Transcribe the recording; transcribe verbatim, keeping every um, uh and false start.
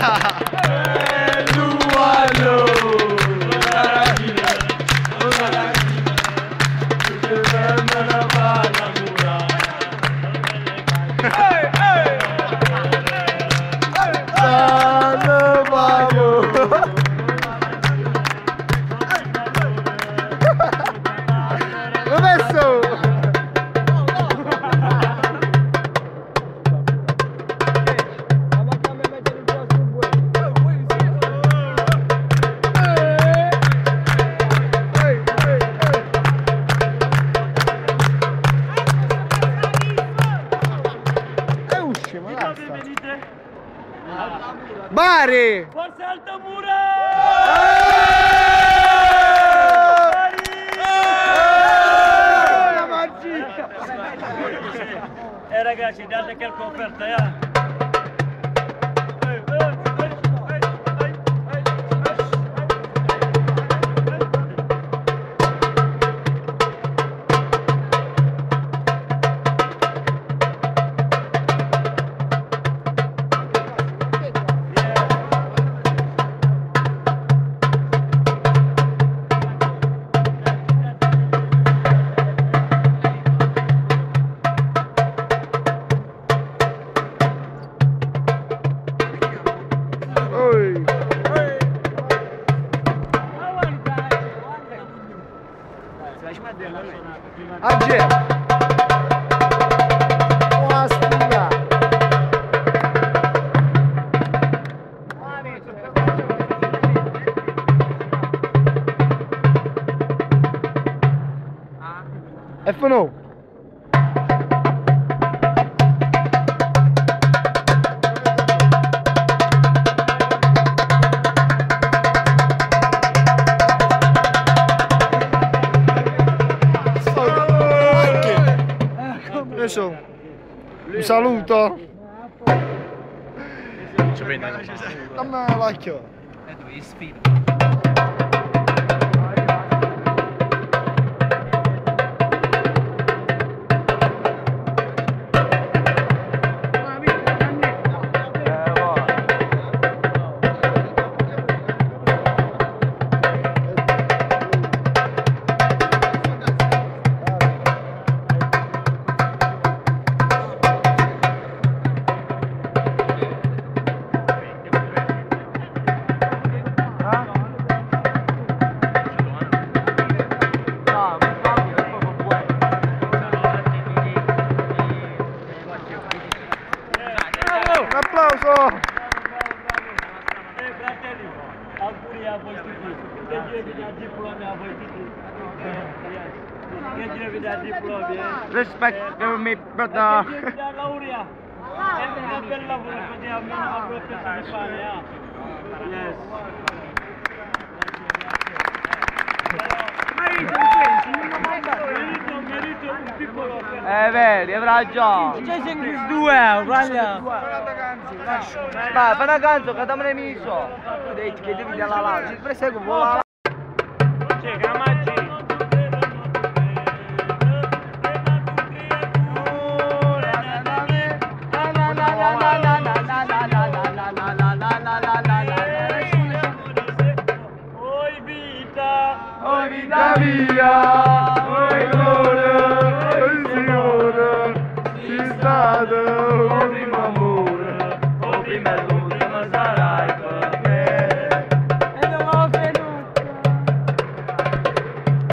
Bari! Forza Altamura! La magia! Eh ragazzi, date qualche offerta, eh? Agge! Buona sfida! F no! Adesso un saluto. Dammi l'occhio. Un applauso! Eh fratelli, auguri a voi tutti. Che Dio vi dà diplomi a voi tutti. Che Dio vi dà diplomi, eh. Respect for me, brother. Che Dio vi dà laurea. È una bella lavoro, così almeno avrò pensato di fare, eh. Yes. Merito, merito un piccolo offerto. Eh, vedi, avrà già. C'è sempre due, guarda. Ma fai una canzone che dammi miso. Devi che devi dare la lana. Si presegua un po'. C'è Gramaggi. Oi vita, Oi vita mia, oi cuore, oi Signore, sei stato il primo amore, il primo amore.